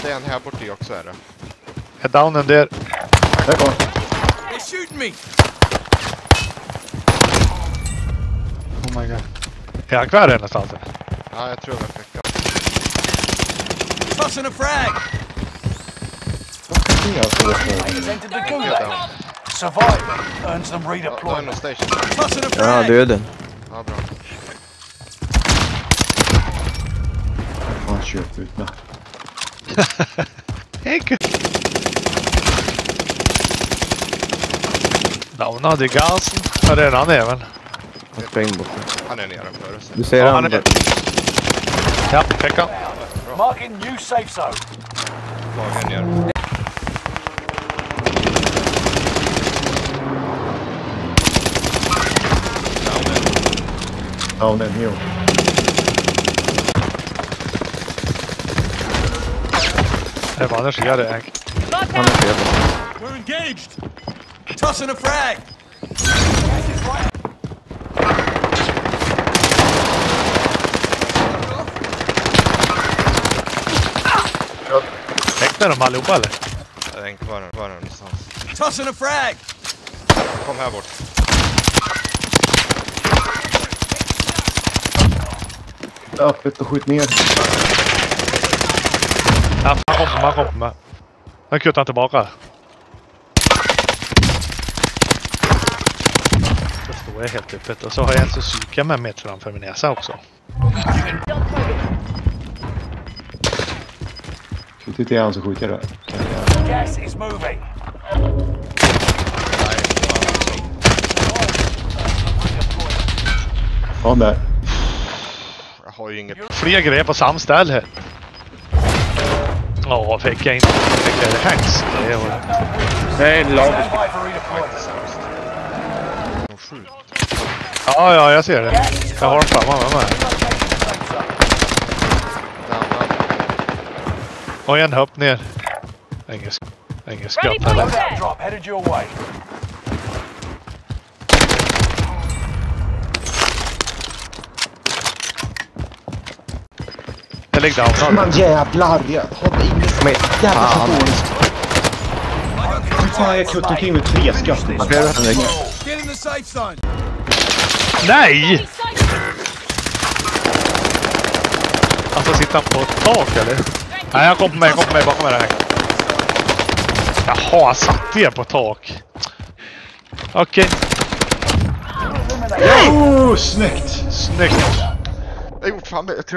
Det är en här borta också är det. Är downen där. Där kommer. They're shooting me. Oh my god. Är han kvar här någonstans? Ja, jag tror jag fick det. Tossing a frag. Entered the gulag. Survive. Earns them Ja, redeployment. station. Tossing a Ja, frag. döden. Ja, bra. Fan, köp ut med. Hej! Downade gasen. Var är han även? Han sprängde bort. Han är nedanför oss. Du ser Ja, han. han är... Ja, pekka. Marking new safe zone. Lagen ner. Down and heal. Det var annars gör det. Han är fel. We're engaged. Tossing a frag. Täckte de allihopa eller? Jag är en kvar någonstans. Tossing a frag. Kom här bort. Öppet och skjut ner. Ja, han kom med. Han kuttar han tillbaka. Det står jag helt öppet. Och så har jag en Suzuki med mitt framför min näsa också. Skjut ut i han så skjuter jag då. Gas is moving. Ja, där. Jag har ju inget... Fler grejer på samma ställe. Ja, fick jag inte. Fick jag det hängs. Nej, lag. Stand by for redeployment. Ja, jag ser det. Jag har en femma med mig. Och en hopp ner. Engelsk gött eller? Loadout drop headed your way. Jag ligger down. Man jävlar, jag hade inget. Men jävla symboliskt. Hur fan jag kuttade omkring med 3 skott? Get in the safe zone. Nej! Alltså sitter han på ett tak eller? Nej, jag kom på mig bakom det här. Jaha, han satt er på tak. Okej. Snyggt! Snyggt. Jag har gjort fan det.